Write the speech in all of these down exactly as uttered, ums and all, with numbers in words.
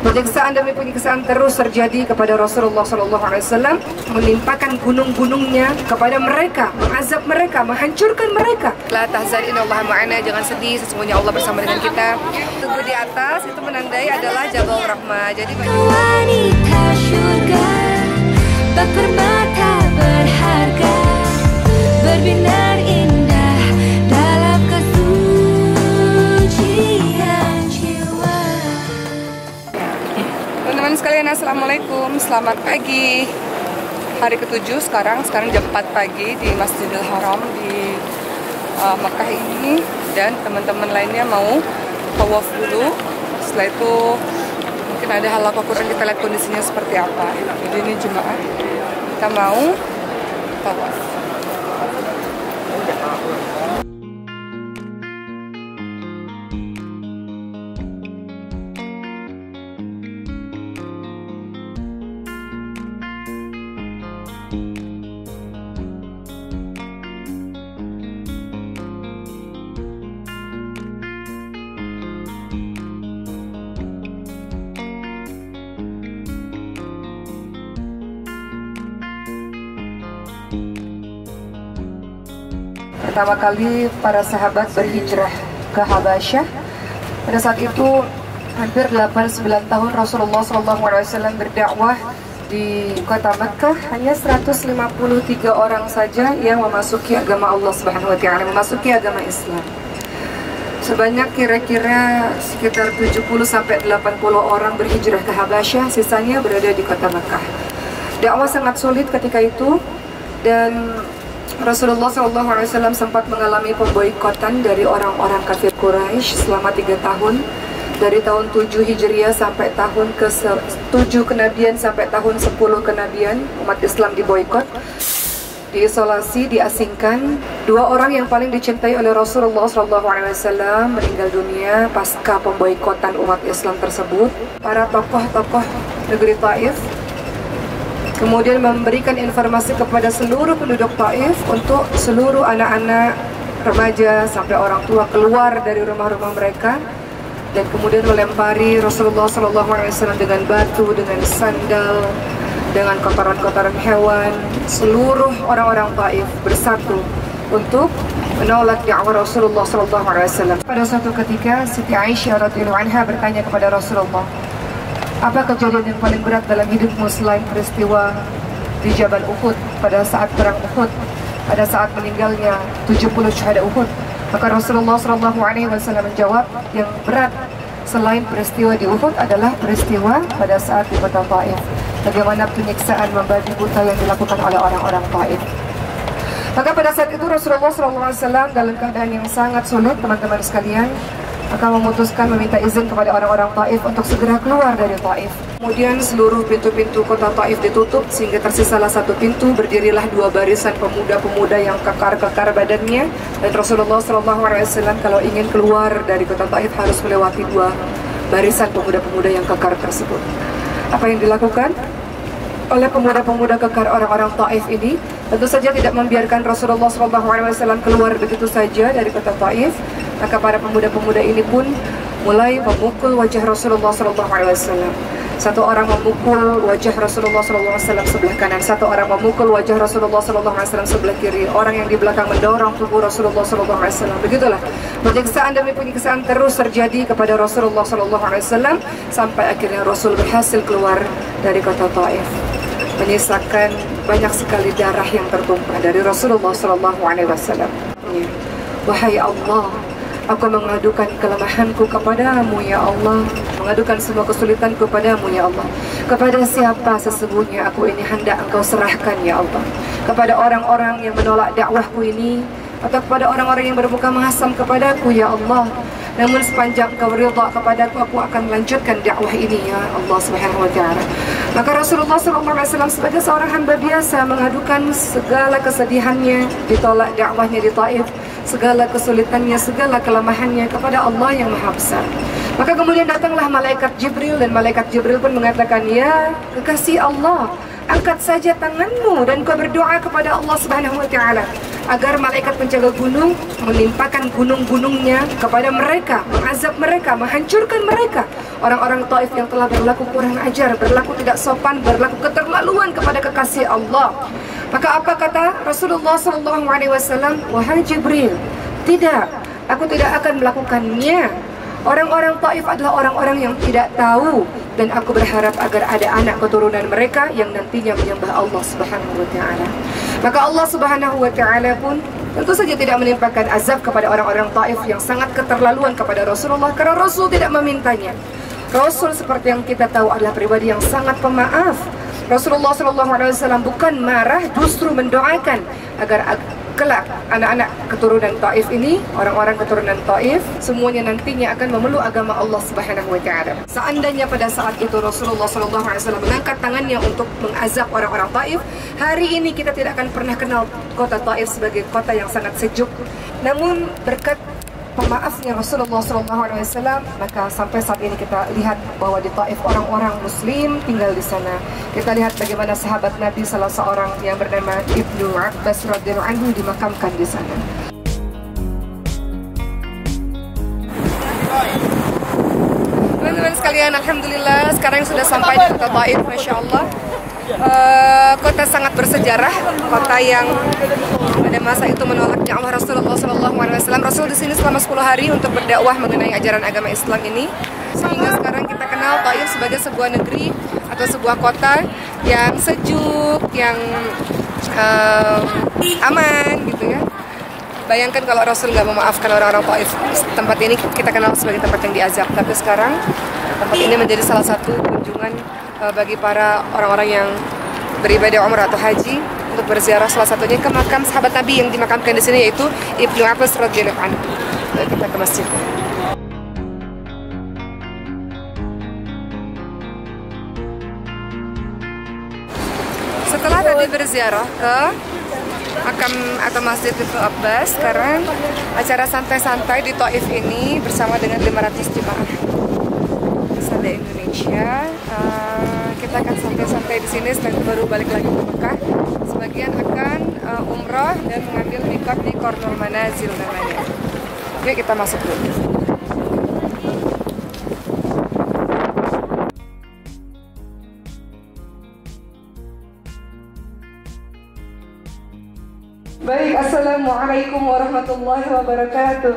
Penyiksaan demi penyiksaan terus terjadi kepada Rasulullah Sallallahu Alaihi Wasallam, menimpakan gunung-gunungnya kepada mereka, mengazab mereka, menghancurkan mereka. La tahzan innallaha ma'ana, jangan sedih, sesungguhnya Allah bersama dengan kita. Tunggu di atas itu menandai adalah Jabal Rahmah. Jadi wanita surga, bak permata berharga, berbinar indah dalam kesucian jiwa. Teman-teman sekalian, assalamualaikum, selamat pagi. Hari ketujuh sekarang, sekarang jam empat pagi di Masjidil Haram di uh, Mekah ini, dan teman-teman lainnya mau tawaf dulu. Setelah itu mungkin ada halaqah Quran, kita lihat kondisinya seperti apa. Jadi ini jemaah, kita mau tawaf. Pertama kali para sahabat berhijrah ke Habasyah. Pada saat itu hampir delapan sembilan tahun Rasulullah Sallallahu Alaihi Wasallam berdakwah di kota Mekah. Hanya seratus lima puluh tiga orang saja yang memasuki agama Allah Subhanahu Wa Taala, memasuki agama Islam. Sebanyak kira-kira sekitar tujuh puluh sampai delapan puluh orang berhijrah ke Habasyah, sisanya berada di kota Mekah. Dakwah sangat sulit ketika itu, dan Rasulullah Shallallahu Alaihi Wasallam sempat mengalami pemboikotan dari orang-orang kafir Quraisy selama tiga tahun, dari tahun tujuh Hijriah sampai tahun ke tujuh kenabian sampai tahun sepuluh kenabian. Umat Islam diboikot, diisolasi, diasingkan. Dua orang yang paling dicintai oleh Rasulullah Shallallahu Alaihi Wasallam meninggal dunia pasca pemboikotan umat Islam tersebut. Para tokoh-tokoh negeri Taif kemudian memberikan informasi kepada seluruh penduduk Taif untuk seluruh anak-anak, remaja, sampai orang tua keluar dari rumah-rumah mereka, dan kemudian melempari Rasulullah Sallallahu Alaihi Wasallam dengan batu, dengan sandal, dengan kotoran-kotoran hewan. Seluruh orang-orang Taif bersatu untuk menolak dakwah Rasulullah Sallallahu Alaihi Wasallam. Pada suatu ketika, Siti Aisyah radhiyallahu anha bertanya kepada Rasulullah, apa kejadian yang paling berat dalam hidupmu selain peristiwa di Jabal Uhud pada saat perang Uhud, pada saat meninggalnya tujuh puluh syuhada Uhud? Maka Rasulullah Shallallahu Alaihi Wasallam menjawab, yang berat selain peristiwa di Uhud adalah peristiwa pada saat di kota Taif. Bagaimana penyiksaan membabi buta yang dilakukan oleh orang-orang Taif. Maka pada saat itu Rasulullah Shallallahu Alaihi Wasallam dalam keadaan yang sangat sulit, teman-teman sekalian, akan memutuskan meminta izin kepada orang-orang Taif untuk segera keluar dari Taif. Kemudian seluruh pintu-pintu kota Taif ditutup sehingga tersisalah satu pintu. Berdirilah dua barisan pemuda-pemuda yang kekar-kekar badannya, dan Rasulullah Shallallahu Alaihi Wasallam kalau ingin keluar dari kota Taif harus melewati dua barisan pemuda-pemuda yang kekar tersebut. Apa yang dilakukan oleh pemuda-pemuda kekar orang-orang Taif ini? Tentu saja tidak membiarkan Rasulullah Shallallahu Alaihi Wasallam keluar begitu saja dari kota Taif. Maka para pemuda-pemuda ini pun mulai memukul wajah Rasulullah Shallallahu Alaihi Wasallam. Satu orang memukul wajah Rasulullah Shallallahu Alaihi Wasallam sebelah kanan, satu orang memukul wajah Rasulullah Shallallahu Alaihi Wasallam sebelah kiri. Orang yang di belakang mendorong tubuh Rasulullah Shallallahu Alaihi Wasallam. Begitulah penyiksaan demi penyiksaan terus terjadi kepada Rasulullah Shallallahu Alaihi Wasallam sampai akhirnya Rasul berhasil keluar dari kota Taif, menyisakan banyak sekali darah yang tertumpah dari Rasulullah Shallallahu Alaihi Wasallam. Wahai Allah, aku mengadukan kelemahanku kepadamu ya Allah, mengadukan semua kesulitanku padamu ya Allah. Kepada siapa sesungguhnya aku ini hendak engkau serahkan ya Allah? Kepada orang-orang yang menolak dakwahku ini, atau kepada orang-orang yang bermuka menghasam kepadaku ya Allah? Namun sepanjang engkau ridha kepadaku, aku akan melanjutkan dakwah ini ya Allah Subhanahu wa Ta'ala. Maka Rasulullah Shallallahu Alaihi Wasallam sebagai seorang hamba biasa mengadukan segala kesedihannya, ditolak dakwahnya di Taif, segala kesulitannya, segala kelemahannya kepada Allah yang Maha Besar. Maka kemudian datanglah malaikat Jibril, dan malaikat Jibril pun mengatakan, ya kekasih Allah, angkat saja tanganmu dan kau berdoa kepada Allah Subhanahu wa taala agar malaikat penjaga gunung menimpakan gunung-gunungnya kepada mereka, mengazab mereka, menghancurkan mereka. Orang-orang Taif yang telah berlaku kurang ajar, berlaku tidak sopan, berlaku keterlaluan kepada kekasih Allah. Maka apa kata Rasulullah shallallahu alaihi wasallam? Wahai Jibril, tidak, aku tidak akan melakukannya. Orang-orang Taif adalah orang-orang yang tidak tahu, dan aku berharap agar ada anak keturunan mereka yang nantinya menyembah Allah Subhanahu wa taala. Maka Allah Subhanahu wa taala pun tentu saja tidak menimpakan azab kepada orang-orang Taif yang sangat keterlaluan kepada Rasulullah karena Rasul tidak memintanya. Rasul seperti yang kita tahu adalah pribadi yang sangat pemaaf. Rasulullah shallallahu alaihi wasallam bukan marah, justru mendoakan agar kelak anak-anak keturunan Taif ini, orang-orang keturunan Taif, semuanya nantinya akan memeluk agama Allah Subhanahu wa taala. Seandainya pada saat itu Rasulullah shallallahu alaihi wasallam mengangkat tangannya untuk mengazab orang-orang Taif, hari ini kita tidak akan pernah kenal kota Taif sebagai kota yang sangat sejuk. Namun berkat pemaafnya Rasulullah shallallahu alaihi wasallam, maka sampai saat ini kita lihat bahwa di Taif orang-orang Muslim tinggal di sana. Kita lihat bagaimana sahabat Nabi salah seorang yang bernama Ibnu Abbas radhiyallahu anhu dimakamkan di sana. Teman-teman sekalian, alhamdulillah sekarang sudah sampai di kota Taif, masya Allah. Uh, kota sangat bersejarah, kota yang pada masa itu menolak dakwah Rasulullah shallallahu alaihi wasallam. Rasul di sini selama sepuluh hari untuk berdakwah mengenai ajaran agama Islam ini, sehingga sekarang kita kenal Taif sebagai sebuah negeri atau sebuah kota yang sejuk, yang uh, aman gitu ya. Bayangkan kalau Rasul nggak memaafkan orang-orang Taif, tempat ini kita kenal sebagai tempat yang diazab. Tapi sekarang tempat ini menjadi salah satu kunjungan uh, bagi para orang-orang yang beribadah umrah atau haji untuk berziarah, salah satunya ke makam sahabat Nabi yang dimakamkan di sini, yaitu Ibnu Abbas radhiyallahu anhu. Kita ke masjid. Setelah tadi berziarah ke makam atau masjid Ibnu Abbas, sekarang acara santai-santai di Taif ini bersama dengan lima ratus jemaah Sada Indonesia. Uh, kita akan santai-santai di sini, setelah itu baru balik lagi ke Mekah. Sebagian akan uh, umrah dan mengambil mikot di Qarnul Manazil namanya. Yuk kita masuk dulu. Baik, assalamualaikum warahmatullahi wabarakatuh.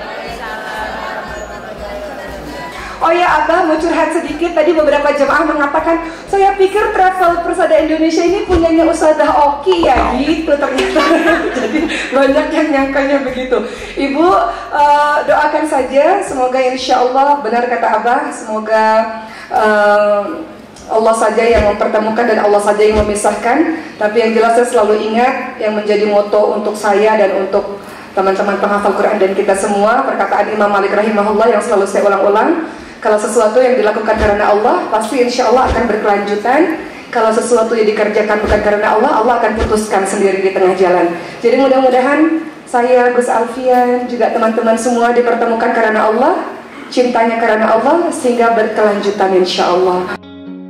Oh ya Abah, mau curhat sedikit. Tadi beberapa jemaah mengatakan, saya pikir Travel Persada Indonesia ini punyanya Ustazah Oki ya, gitu ternyata. Jadi banyak yang nyangkanya begitu. Ibu, uh, doakan saja, semoga insya Allah benar kata Abah, semoga uh, Allah saja yang mempertemukan dan Allah saja yang memisahkan. Tapi yang jelas saya selalu ingat yang menjadi moto untuk saya dan untuk teman-teman penghafal Quran dan kita semua, perkataan Imam Malik rahimahullah yang selalu saya ulang-ulang. Kalau sesuatu yang dilakukan karena Allah, pasti insya Allah akan berkelanjutan. Kalau sesuatu yang dikerjakan bukan karena Allah, Allah akan putuskan sendiri di tengah jalan. Jadi mudah-mudahan saya, Gus Alfian, juga teman-teman semua dipertemukan karena Allah, cintanya karena Allah, sehingga berkelanjutan insya Allah.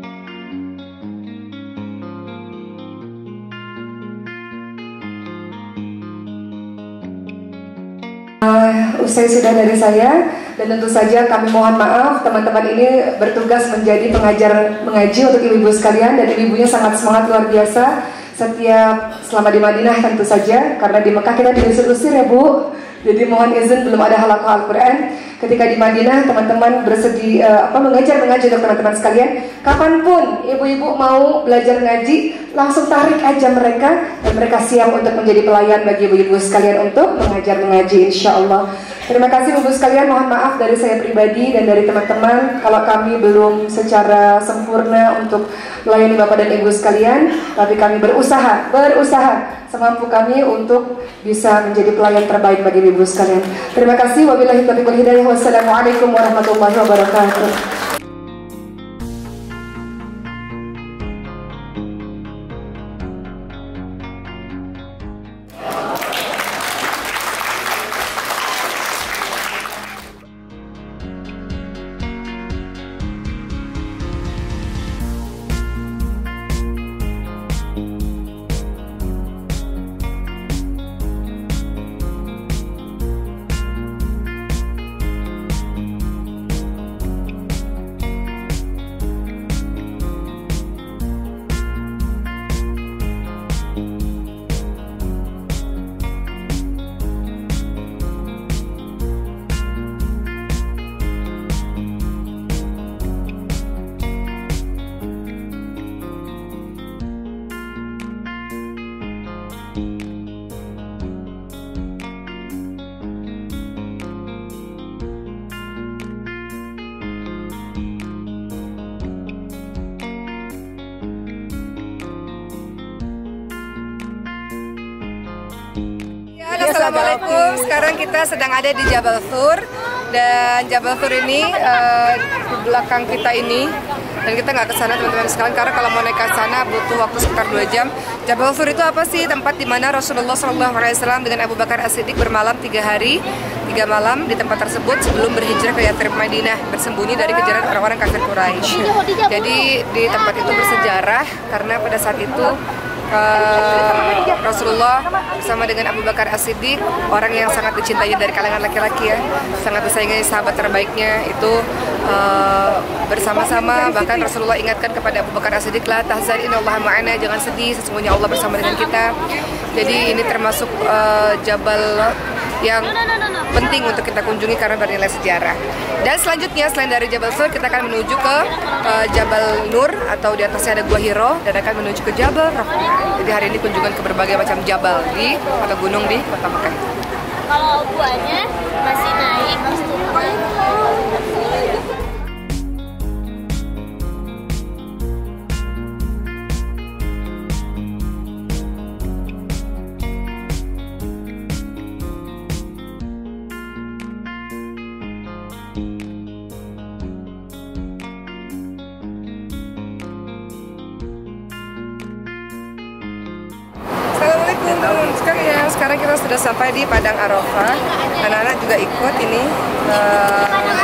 Uh, usai sudah dari saya, dan tentu saja kami mohon maaf teman-teman ini bertugas menjadi pengajar mengaji untuk ibu-ibu sekalian, dan ibu-ibunya sangat semangat luar biasa setiap selama di Madinah tentu saja, karena di Mekah kita diusir-usir ya Bu, jadi mohon izin belum ada halaqah Al-Quran. Ketika di Madinah teman-teman bersedia uh, apa mengajar mengaji untuk teman-teman sekalian, kapanpun ibu-ibu mau belajar ngaji, langsung tarik aja mereka, dan mereka siap untuk menjadi pelayan bagi ibu-ibu sekalian untuk mengajar mengaji insya Allah. Terima kasih ibu sekalian, mohon maaf dari saya pribadi dan dari teman-teman kalau kami belum secara sempurna untuk melayani Bapak dan Ibu sekalian, tapi kami berusaha, berusaha semampu kami untuk bisa menjadi pelayan terbaik bagi ibu sekalian. Terima kasih, wabillahi taufiq wal hidayah, wassalamualaikum warahmatullahi wabarakatuh. Assalamualaikum. Sekarang kita sedang ada di Jabal Thur, dan Jabal Thur ini uh, di belakang kita ini, dan kita nggak ke sana teman-teman sekalian karena kalau mau naik ke sana butuh waktu sekitar dua jam. Jabal Thur itu apa sih? Tempat di mana Rasulullah shallallahu alaihi wasallam dengan Abu Bakar As-Siddiq bermalam tiga hari tiga malam di tempat tersebut sebelum berhijrah ke Yathrib Madinah, bersembunyi dari kejaran orang-orang kafir Quraisy. Jadi di tempat itu bersejarah karena pada saat itu Uh, Rasulullah bersama dengan Abu Bakar As-Siddiq, orang yang sangat dicintai dari kalangan laki-laki ya, sangat disayangi, sahabat terbaiknya itu uh, bersama-sama. Bahkan Rasulullah ingatkan kepada Abu Bakar As-Siddiq, la tahzan innallaha ma'ana, jangan sedih, sesungguhnya Allah bersama dengan kita. Jadi ini termasuk uh, Jabal yang penting untuk kita kunjungi karena bernilai sejarah. Dan selanjutnya selain dari Jabal Thur, kita akan menuju ke uh, Jabal Nur, atau di atasnya ada Gua Hiro, dan akan menuju ke Jabal Rahmah. Jadi hari ini kunjungan ke berbagai macam jabal di atau gunung di Kota Mekah. Kalau guanya masih naik, terus turun. Sekarang ya, sekarang kita sudah sampai di Padang Arafah. Anak-anak juga ikut ini. Uh,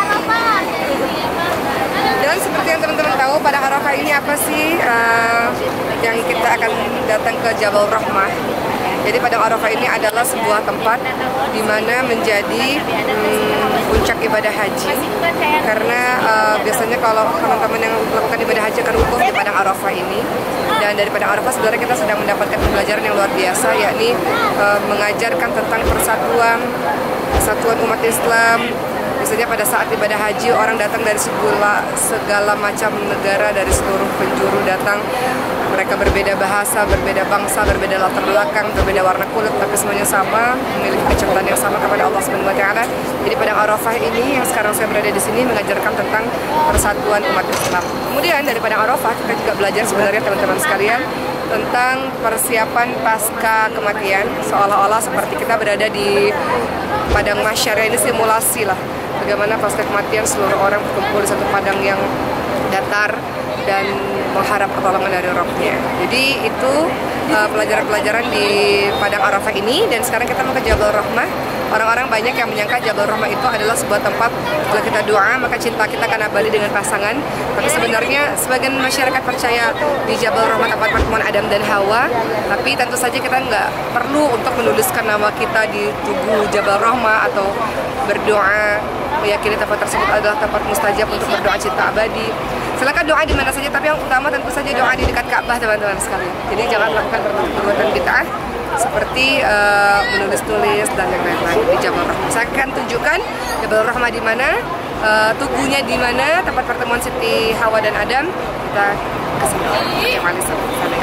dan seperti yang teman-teman tahu, Padang Arafah ini apa sih? Uh, yang kita akan datang ke Jabal Rahmah. Jadi Padang Arafah ini adalah sebuah tempat di mana menjadi hmm, puncak ibadah haji. Karena uh, biasanya kalau teman-teman yang melakukan ibadah haji akan wukuf di Padang Arafah ini. Dan dari Padang Arafah sebenarnya kita sedang mendapatkan pembelajaran yang luar biasa, yakni uh, mengajarkan tentang persatuan, persatuan umat Islam. Biasanya pada saat ibadah haji orang datang dari segala, segala macam negara, dari seluruh penjuru datang. Mereka berbeda bahasa, berbeda bangsa, berbeda latar belakang, berbeda warna kulit, tapi semuanya sama, memiliki kecintaan yang sama kepada Allah Subhanahu wa taala. Jadi Padang Arafah ini yang sekarang saya berada di sini mengajarkan tentang persatuan umat Islam. Kemudian dari Padang Arafah kita juga belajar sebenarnya teman-teman sekalian tentang persiapan pasca kematian, seolah-olah seperti kita berada di padang mahsyar. Ini simulasi lah bagaimana pasca kematian seluruh orang berkumpul di satu padang yang datar dan mengharap pertolongan dari Rabb-nya. Jadi itu pelajaran-pelajaran uh, di Padang Arafah ini. Dan sekarang kita mau ke Jabal Rahmah. Orang-orang banyak yang menyangka Jabal Rahmah itu adalah sebuah tempat kalau kita doa maka cinta kita akan abadi dengan pasangan. Tapi sebenarnya sebagian masyarakat percaya di Jabal Rahmah tempat pertemuan Adam dan Hawa. Tapi tentu saja kita nggak perlu untuk menuliskan nama kita di tubuh Jabal Rahmah atau berdoa meyakini tempat tersebut adalah tempat mustajab untuk berdoa cinta abadi. Silakan doa di mana saja, tapi yang utama tentu saja doa di dekat Ka'bah teman-teman sekalian. Jadi jangan melakukan perbuatan bid'ah seperti uh, menulis-tulis dan yang lain-lain di Jabal Rahmah. Saya akan tunjukkan Jabal Rahmah di mana, uh, tubuhnya di mana, tempat pertemuan Siti Hawa dan Adam. Kita ke sana. Oke, manis sana.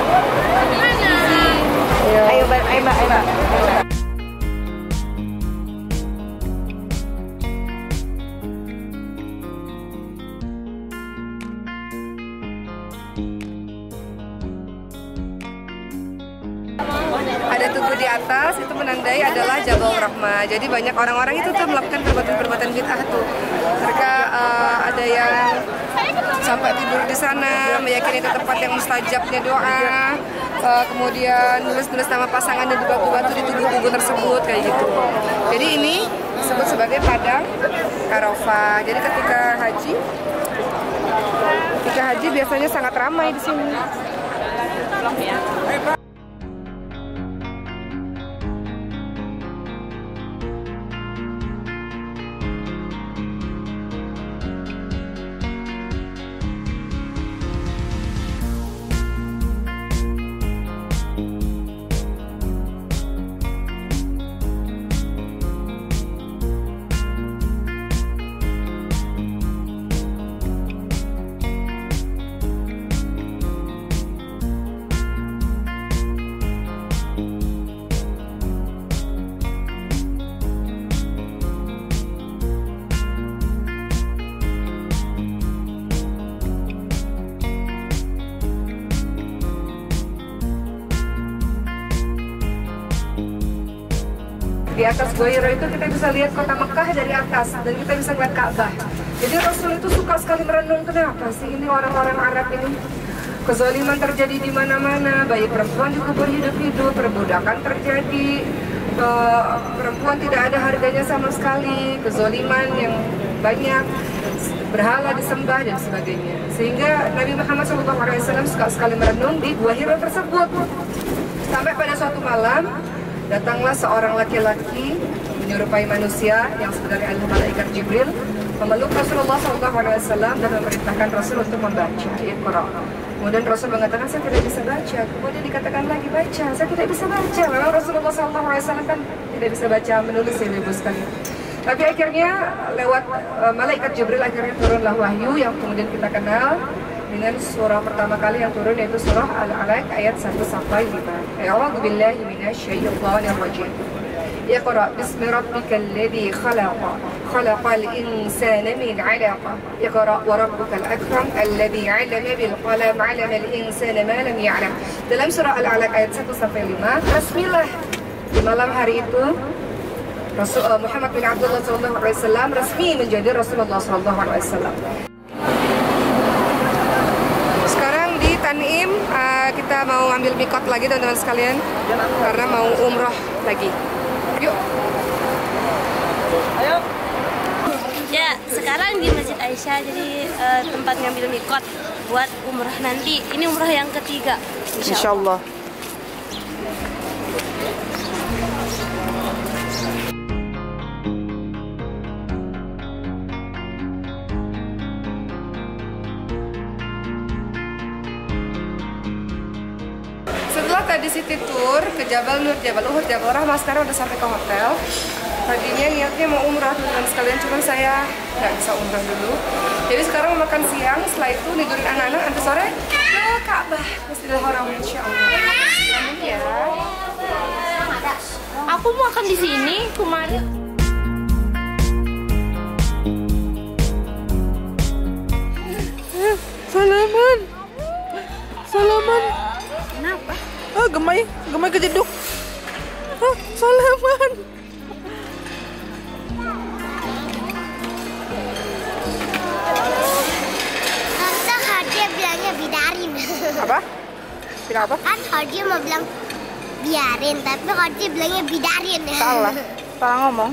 Ayo, Mbak, ayo, Mbak, ayo, Mbak. Ada tugu di atas, itu menandai adalah Jabal Rahmah. Jadi banyak orang-orang itu tuh melakukan perbuatan-perbuatan bid'ah tuh. Mereka uh, ada yang sampai tidur di sana, meyakini itu tempat yang mustajabnya doa. Uh, kemudian nulis-nulis nama pasangannya di batu-batu di tugu-tugu tersebut kayak gitu. Jadi ini disebut sebagai Padang Arafah. Jadi ketika haji, ketika haji biasanya sangat ramai di sini. Di atas Gua Hira itu kita bisa lihat kota Mekah dari atas dan kita bisa lihat Ka'bah. Jadi Rasul itu suka sekali merenung, kenapa sih ini orang-orang Arab ini kezaliman terjadi di mana-mana, bayi perempuan juga berhidup-hidup, perbudakan terjadi, uh, perempuan tidak ada harganya sama sekali, kezaliman yang banyak, berhala disembah dan sebagainya. Sehingga Nabi Muhammad shallallahu alaihi wasallam suka sekali merenung di Gua Hira tersebut. Sampai pada suatu malam datanglah seorang laki-laki menyerupai manusia yang sebenarnya adalah malaikat Jibril, memeluk Rasulullah shallallahu alaihi wasallam dan memerintahkan Rasul untuk membaca Iqra. Kemudian Rasul mengatakan saya tidak bisa baca. Kemudian dikatakan lagi baca, saya tidak bisa baca. Memang Rasulullah shallallahu alaihi wasallam kan tidak bisa baca menulis ya ibu sekalian. Tapi akhirnya lewat uh, malaikat Jibril akhirnya turunlah wahyu yang kemudian kita kenal dengan surah pertama kali yang turun yaitu surah Al-Alaq ayat satu sampai lima. A'udzu billahi minasyaitonir rajim. Iqra bismi rabbikal ladzi khalaq. Khalaqal insana min 'alaq. Iqra wa rabbukal akram alladzi 'allama bil qalam 'allama al insana ma lam ya'lam. Dalam surah Al-Alaq ayat satu sampai lima, resmilah di malam hari itu Rasul uh, Muhammad bin Abdullah sallallahu alaihi wasallam resmi menjadi Rasulullah sallallahu alaihi wasallam. Sekarang di Tanim uh, kita mau ambil mikot lagi teman-teman sekalian karena mau umroh lagi. Yuk. Ayo. Ya, sekarang di Masjid Aisyah jadi uh, tempat ngambil mikot buat umroh nanti. Ini umroh yang ketiga. Insya Allah. Setelah tadi city tour ke Jabal Nur, Jabal Uhud, Jabal Rahmah, sekarang udah sampai ke hotel. Tadinya niatnya mau umrah dengan sekalian, cuma saya nggak bisa umrah dulu. Jadi sekarang makan siang, setelah itu tidurin anak-anak, nanti sore ke Ka'bah, Masjidil Haram, insya Allah. Amin ya. Aku mau makan di sini kemarin. Salaman. Salaman. Kenapa? Ah, gemai, gemai kejeduk. Ah, salaman. Tante Hadia bilangnya bidarin. Apa? Bilang apa? Kan Hadia mau bilang biarin, tapi Hadia bilangnya bidarin. Salah. Salah ngomong.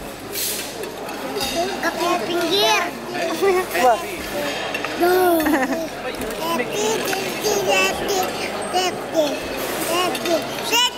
Ke pinggir. Wah. Duh. Happy, happy, happy, happy, happy, happy.